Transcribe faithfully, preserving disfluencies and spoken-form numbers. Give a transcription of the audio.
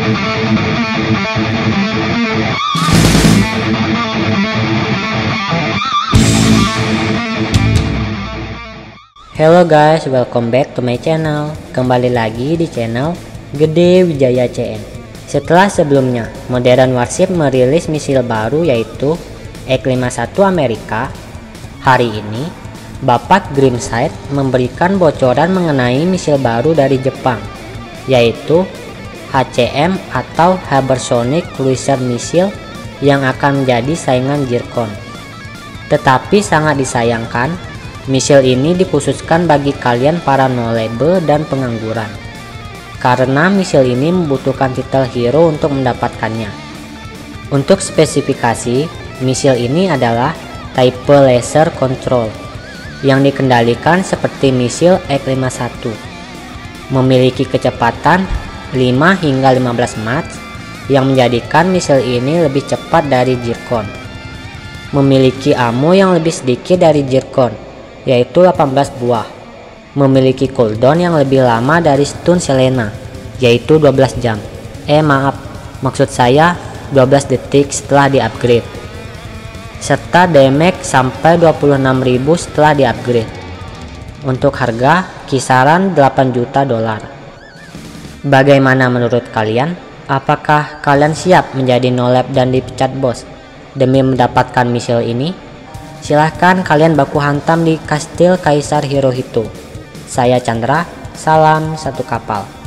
Hello guys, welcome back to my channel. Kembali lagi di channel Gede Wijaya C N. Setelah sebelumnya Modern Warship merilis misil baru yaitu X lima puluh satu Amerika, hari ini Bapak Grimsight memberikan bocoran mengenai misil baru dari Jepang yaitu H C M atau Hypersonic Cruiser Missile yang akan menjadi saingan Zircon. Tetapi sangat disayangkan, misil ini dikhususkan bagi kalian para knowledge dan pengangguran, karena misil ini membutuhkan titel hero untuk mendapatkannya. Untuk spesifikasi, misil ini adalah type laser control yang dikendalikan seperti misil X lima puluh satu, memiliki kecepatan lima hingga lima belas Mach yang menjadikan misil ini lebih cepat dari Zircon, memiliki ammo yang lebih sedikit dari Zircon yaitu delapan belas buah, memiliki cooldown yang lebih lama dari stun Selena yaitu dua belas jam, eh maaf maksud saya dua belas detik setelah di-upgrade, serta damage sampai dua puluh enam ribu setelah di-upgrade. Untuk harga kisaran delapan juta dolar. Bagaimana menurut kalian? Apakah kalian siap menjadi no-lab dan dipecat bos demi mendapatkan misil ini? Silahkan kalian baku hantam di kastil Kaisar Hirohito. Saya Chandra, salam satu kapal.